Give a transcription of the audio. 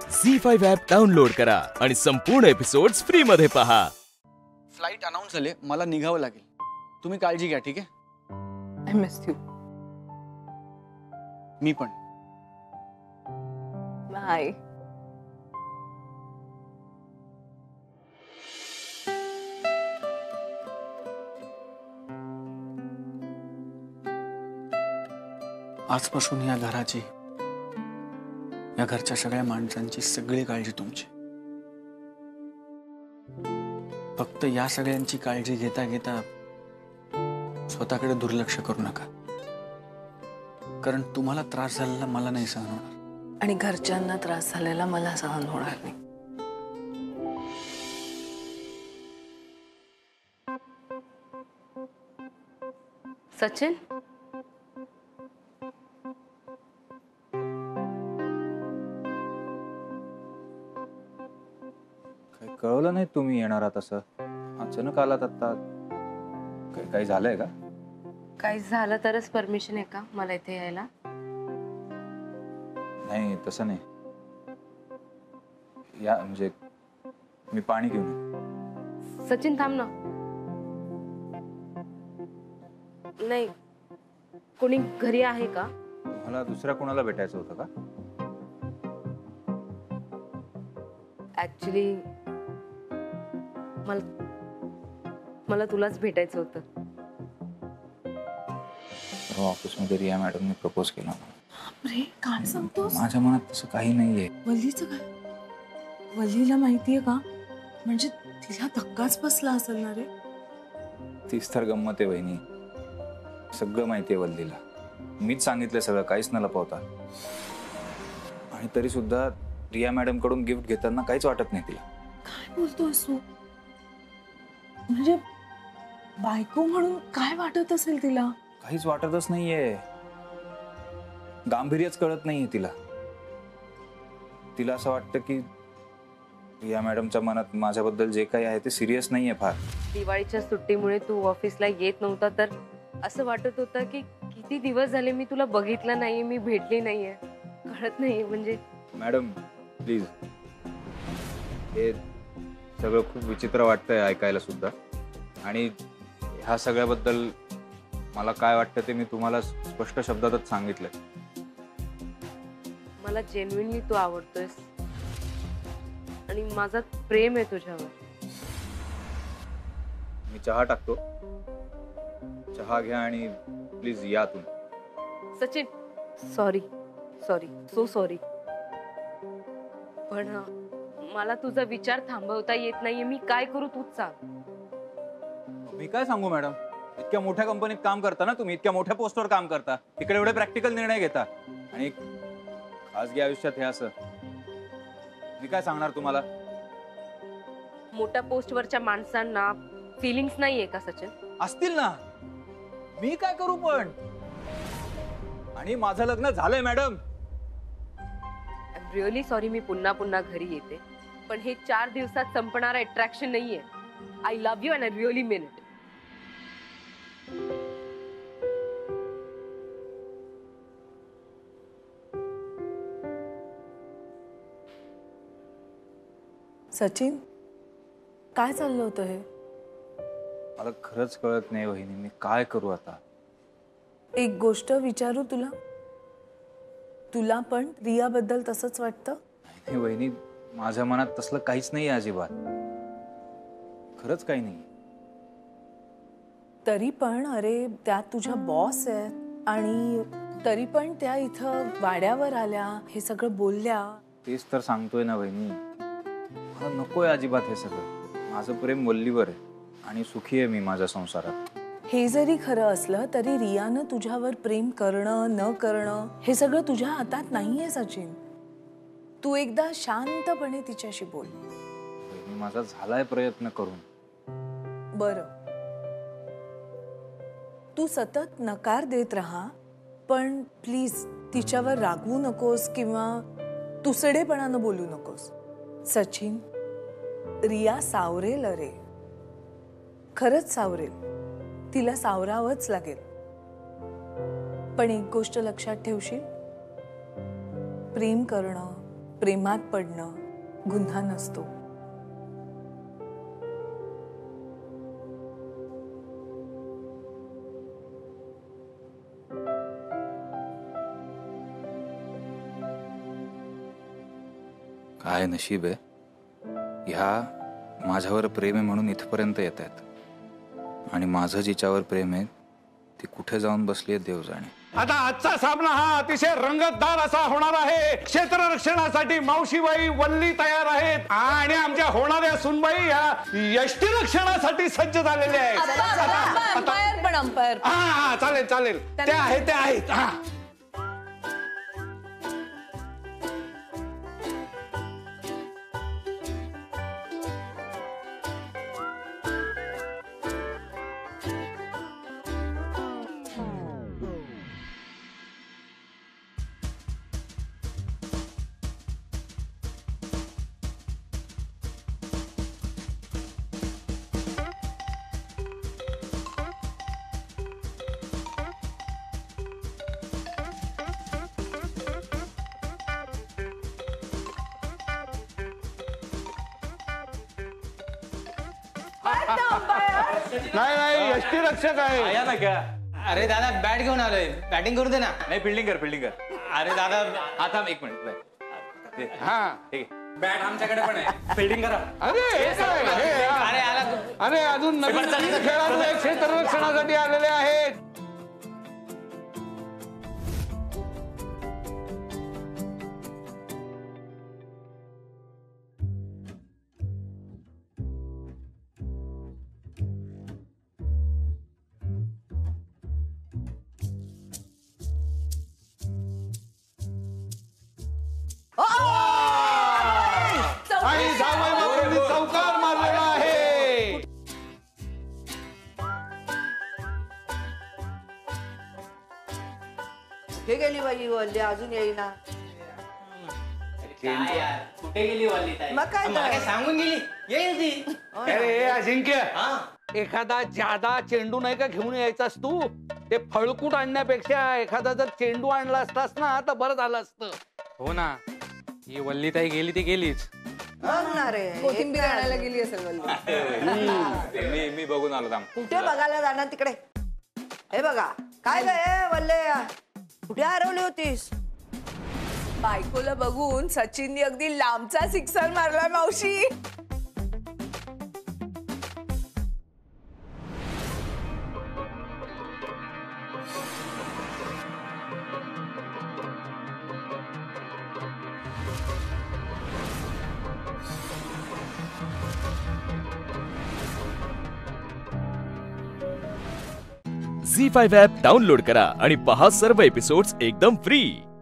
झी5 app download करा आणि संपूर्ण एपिसोड्स फ्री मध्ये पहा। फ्लाइट अनाउन्स झाले, मला निघावं लागेल। तुम्ही काळजी घ्या, ठीक आहे? I miss you. मी पण। बाय। आजपासून या घराची, या घरच्या सगळ्या माणसांची सगळी काळजी तुमची। फक्त या सगळ्यांची काळजी घेता घेता स्वतःकडे दुर्लक्ष करू नका, कारण तुम्हाला त्रास झालेला मला नाही सहन होणार आणि घरच्यांना त्रास झालेला मला सहन होणार नाही। सचिन, काही कळवलं नाही तुम्ही येणार आहात असं? अचानक आलात आता, काही झालंय का? काही झालं तरच परमिशन आहे का मला इथे यायला? नाही तसं नाही, या म्हणजे मी पाणी घेऊन येतो। सचिन थांब ना। नाही, कोणी घरी आहे का? तुम्हाला दुसऱ्या कोणाला भेटायचं होतं का? ऍक्च्युली मला तुलाच भेटायचं होतं। ऑफिसमध्ये रिया मॅडमने प्रपोज केला। अरे काय सांगतोस? माझ्या मनात तसं काही नाहीये। वल्लीचं काय? वल्लीला माहितीये का? म्हणजे तिला धक्काच बसला असेल ना रे? तीच तर गंमत आहे वहिनी, सगळं माहितीये वल्लीला। मीच सांगितलं सगळं, काहीच न लपवता। आणि तरी सुद्धा रिया मॅडम कडून गिफ्ट घेताना काहीच वाटत नाही तिला। काय बोलतोस तू? म्हणजे बायको म्हणून काय वाटत असेल तिला? काहीच वाटतच नाहीये, गांभीर्यच कळत नाहीये तिला। तिला असं वाटतं की रिया मॅडमच्या मनात माझ्याबद्दल जे काही आहे ते सिरियस नाहीये फार। दिवाळीच्या सुट्टीमुळे तू ऑफिसला येत नव्हता तर असं वाटत होतं की किती दिवस झाले मी तुला बघितलं नाहीये, मी भेटली नाहीये, कळत नाहीये। म्हणजे मॅडम प्लीज, हे सगळं खूप विचित्र वाटतंय ऐकायला सुद्धा। आणि ह्या सगळ्याबद्दल मला काय वाटतं ते मी तुम्हाला स्पष्ट शब्दातच सांगितलंय। मला जेन्युइनली तू आवडतोयस आणि माझा प्रेम आहे तुझ्यावर। मी चहा टाकतो, चहा घ्या आणि प्लीज या तुम्ही। Sachin, sorry sorry, so sorry, पण मला तुझा विचार थांबवता येत नाहीये। मी काय करू तूच सांग। मी काय सांगू मॅडम, इतक्या मोठ्या कंपनीत काम करता ना तुम्ही, इतक्या मोठ्या पोस्टवर काम करता, तिकडे एवढे प्रॅक्टिकल निर्णय घेता आणि खासगी आयुष्यात हे असं। मी काय सांगणार तुम्हाला? मोठ्या पोस्टवरच्या माणसांना फीलिंग्स नाहीये का सचिन? असतील ना, मी काय करू पण? आणि माझं लग्न झालंय madam. I am really sorry, मी पुन्हा पुन्हा घरी येते, पण हे 4 दिवसात संपणारं अट्रॅक्शन नाहीये। I love you and I really mean it. Sachin, काय चाललं होतं हे? मला खरंच कळत नाही वहिनी, मी काय करू आता? एक गोष्ट विचारू तुला? तुला पण रियाबद्दल तसंच वाटतं? नाही वहिनी, माझ्या मनात तसलं काहीच नाही अजिबात, खरंच काही नाही। तरी पण अरे, त्या तुझ्या बॉस आहेत आणि तरी पण त्या इथं वाड्यावर आल्या, हे सगळं बोलल्या। तेच तर सांगतोय ना वहिनी, मला नकोय अजिबात हे सगळं। माझं प्रेम वल्लीवर आहे आणि सुखी आहे मी माझ्या संसारात। हे जरी खरं असलं तरी रियानं तुझ्यावर प्रेम करणं न करणं हे सगळं तुझ्या हातात नाहीये सचिन। तू एकदा शांतपणे तिच्याशी बोल। वहिनी, माझा झालाय प्रयत्न करून। बरं, तू सतत नकार देत राहा, पण प्लीज तिच्यावर रागवू नकोस किंवा तुसडेपणानं बोलू नकोस। सचिन, रिया सावरेल, अरे खरंच सावरेल, तिला सावरावंच लागेल। पण एक गोष्ट लक्षात ठेवशील, प्रेम करणं, प्रेमात पडणं गुन्हा नसतो. काय नशीब आहे, ह्या माझ्यावर प्रेम आहे म्हणून इथपर्यंत येत आहेत, आणि माझं जिच्यावर प्रेम आहे ती कुठे जाऊन बसली आहे देव जाणे. आता आजचा सामना हा अतिशय रंगतदार असा होणार आहे. क्षेत्ररक्षणासाठी मावशीबाई वल्ली तयार आहेत आणि आमच्या होणाऱ्या सुनबाई या यष्टीरक्षणासाठी सज्ज झालेल्या आहेत. अंपायर पण अंपायर. हा चालेल चालेल, ते आहेत. हा नाही यष्टीरक्षक आहे. आया ना क्या? अरे दादा बॅट घेऊन आलोय, बॅटिंग करू दे ना. नाही, फिल्डिंग कर. अरे दादा हा थांब एक मिनिट. हा ठीक आहे. बॅट आमच्याकडे पण आहे, फिल्डिंग करा. अरे हे काय? अरे आला अरे अजून नवीन खेळाडू क्षेत्ररक्षणासाठी आलेले आहेत. आणि जावई चौकार मारलेला आहे. कुठे गेली बाई वल्ली, अजून येईना. कुठे गेली वाली ताई? मग काय मला काय सांगून गेली, येईल ती. अरे अजिंक्य, हा एखादा जादा चेंडू नाही का घेऊन यायचास तू? ते फळकूट आणण्यापेक्षा एखादा जर चेंडू आणला असतास ना तर बरं झालं असतं. हो ना, ही वल्ली ताई गेली ती गेलीच. कोथिंबीर आणायला गेली असेल वल्ली. मी बघून आलो थांब. कुठे बघायला जाणार तिकडे? हे बघा काय ग वल्ले, कुठे हरवली होतीस? बायकोला बघून सचिनने अगदी लांबचा सिक्सर मारला मावशी. झी5 ॲप डाउनलोड करा आणि पहा सर्व एपिसोड्स एकदम फ्री.